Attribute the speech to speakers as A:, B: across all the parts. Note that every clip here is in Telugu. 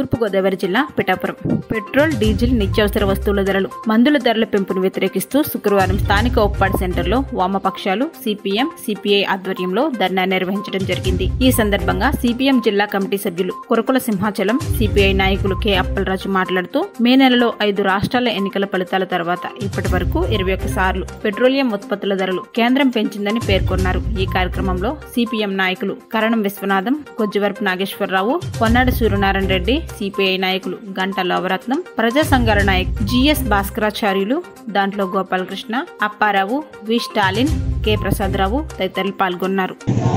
A: తూర్పుగోదావరి జిల్లా పిఠాపురం పెట్రోల్, డీజిల్, నిత్యావసర వస్తువుల ధరలు, మందుల ధరల పెంపును వ్యతిరేకిస్తూ శుక్రవారం స్థానిక ఉప్పాడ సెంటర్లో వామపక్షాలు సిపిఎం, సిపిఐ ఆధ్వర్యంలో ధర్నా నిర్వహించడం జరిగింది. ఈ సందర్భంగా సిపిఎం జిల్లా కమిటీ సభ్యులు కురకుల సింహాచలం, సిపిఐ నాయకులు కె అప్పలరాజు మాట్లాడుతూ మే నెలలో 5 రాష్ట్రాల ఎన్నికల ఫలితాల తర్వాత ఇప్పటి వరకు 21 సార్లు పెట్రోలియం ఉత్పత్తుల ధరలు కేంద్రం పెంచిందని పేర్కొన్నారు. ఈ కార్యక్రమంలో సిపిఎం నాయకులు కరణం విశ్వనాథం, కొజ్జివరపు నాగేశ్వరరావు, పొన్నాడి సూర్యనారాయణ రెడ్డి, సిపిఐ నాయకులు గంటా లోవరత్నం, ప్రజా సంఘాల నాయకులు జిఎస్ భాస్కరాచార్యులు, దాంట్లో Gopalakrishna, Apparao, V Stalin, K Prasadarao తదితరులు పాల్గొన్నారు.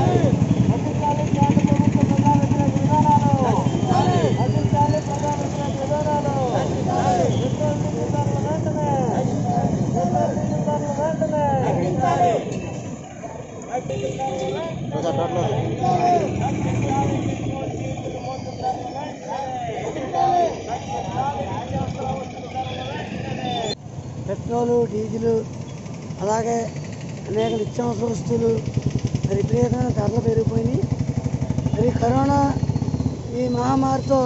B: పెట్రోలు, డీజిల్, అలాగే అనేక నిత్యావసర వస్తువులు విపరీతమైన ధరలు పెరిగిపోయినాయి. మరి కరోనా ఈ మహమ్మారితో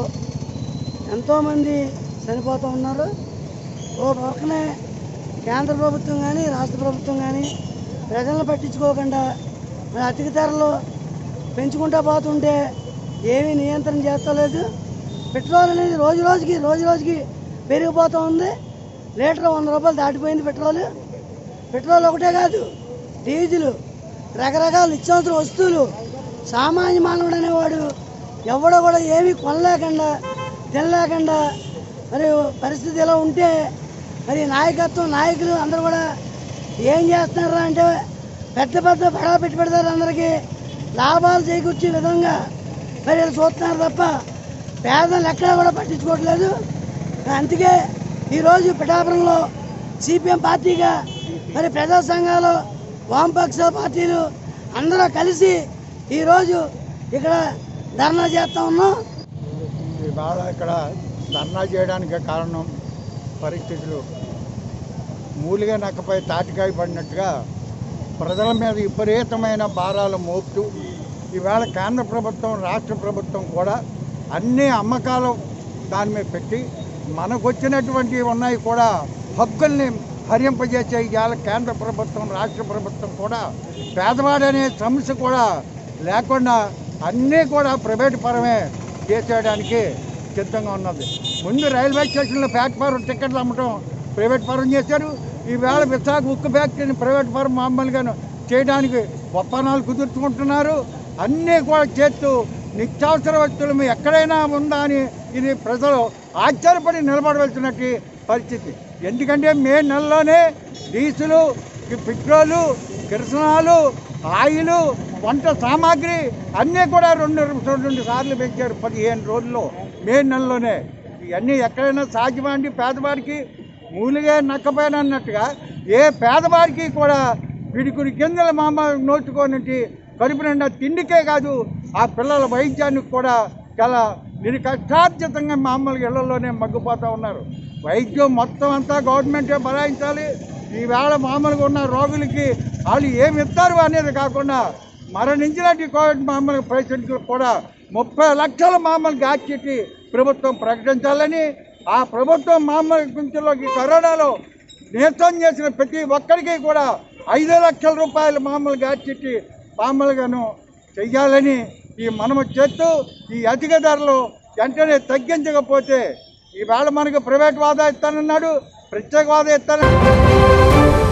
B: ఎంతోమంది చనిపోతూ ఉన్నారు. ఓ పక్కనే కేంద్ర ప్రభుత్వం కానీ రాష్ట్ర ప్రభుత్వం కానీ ప్రజలను పట్టించుకోకుండా మరి అధిక ధరలు పెంచుకుంటూ పోతుంటే ఏమీ నియంత్రణ చేస్తలేదు. పెట్రోల్ అనేది రోజు రోజుకి పెరిగిపోతూ ఉంది. లీటర్ 100 రూపాయలు దాటిపోయింది. పెట్రోల్ ఒకటే కాదు, డీజిల్, రకరకాల నిత్యావసర వస్తువులు సామాన్య మానవుడు అనేవాడు ఎవడో కూడా ఏమీ కొనలేకుండా తినలేకుండా మరి పరిస్థితి ఇలా ఉంటే మరి నాయకులు అందరూ కూడా ఏం చేస్తున్నారా అంటే పెద్ద బడా పెట్టి పెడతారు. అందరికీ లాభాలు చేకూర్చే విధంగా మరి వీళ్ళు చూస్తున్నారు తప్ప పేదలు ఎక్కడా కూడా పట్టించుకోవట్లేదు. అందుకే ఈరోజు పిఠాపురంలో సిపిఎం పార్టీగా మరి ప్రజా సంఘాలు, వామపక్ష పార్టీలు అందరూ కలిసి ఈరోజు ఇక్కడ ధర్నా చేస్తూ ఉన్నాం.
C: ఇవాళ ఇక్కడ ధర్నా చేయడానికి కారణం పరిస్థితులు మూలిగా నక్కపై తాటికాయ పడినట్టుగా ప్రజల మీద విపరీతమైన భారాలు మోపుతూ ఈవేళ కేంద్ర ప్రభుత్వం, రాష్ట్ర ప్రభుత్వం కూడా అన్ని అమ్మకాలు దాని మీద పెట్టి మనకు వచ్చినటువంటి ఉన్నాయి కూడా హక్కుల్ని హరింపజేసే ఇవాళ కేంద్ర ప్రభుత్వం, రాష్ట్ర ప్రభుత్వం కూడా పేదవాడనే సమస్య కూడా లేకుండా అన్నీ కూడా ప్రైవేట్ పరమే చేసేయడానికి సిద్ధంగా ఉన్నది. ముందు రైల్వే స్టేషన్లో ప్లాట్ఫారం టికెట్లు అమ్మటం ప్రైవేట్ పరం చేశారు. ఈవేళ విశాఖ ఉక్కు ఫ్యాక్టరీని ప్రైవేట్ పరం మామూలుగా చేయడానికి ఒప్పందాలు కుదుర్చుకుంటున్నారు. అన్నీ కూడా చేస్తూ నిత్యావసర వస్తువులు ఎక్కడైనా ఉందా అని ఇది ప్రజలు ఆశ్చర్యపడి నిలబడవలసినట్టు పరిస్థితి. ఎందుకంటే మే నెలలోనే డీజిలు, పెట్రోలు, కిరసనాలు, ఆయిలు, వంట సామాగ్రి అన్నీ కూడా 2 సార్లు పెంచారు 15 రోజుల్లో మే నెలలోనే. ఇవన్నీ ఎక్కడైనా సాధ్యమండి పేదవాడికి మూలిగా నక్కపోయిన అన్నట్టుగా ఏ పేదవాడికి కూడా పిడికుడి గింజల మామ నోచుకోనంటి కడుపు నిండా తిండికే కాదు ఆ పిల్లల వైద్యానికి కూడా చాలా కష్టార్జితంగా మామూలుగా ఇళ్లలోనే మగ్గిపోతూ ఉన్నారు. వైద్యం మొత్తం అంతా గవర్నమెంటే భరాయించాలి. ఈవేళ మామూలుగా ఉన్న రోగులకి వాళ్ళు ఏమి ఇస్తారు అనేది కాకుండా మరణించినట్టు కోవిడ్ మామూలు పేషెంట్లకు కూడా 30 లక్షల మామూలు గ్యాస్చెట్టి ప్రభుత్వం ప్రకటించాలని, ఆ ప్రభుత్వం మామూలు గుంచులోకి కరోనాలో నేతం చేసిన ప్రతి ఒక్కరికి కూడా 5 లక్షల రూపాయలు మామూలు గ్యాస్చెట్టి మామూలుగాను చెయ్యాలని ఈ మనము చేస్తూ ఈ అధిక ధరలు వెంటనే తగ్గించకపోతే ఈవేళ మనకు ప్రైవేట్ వాదా ఇస్తానన్నాడు, ప్రత్యేక వాదా ఇస్తానన్నాడు.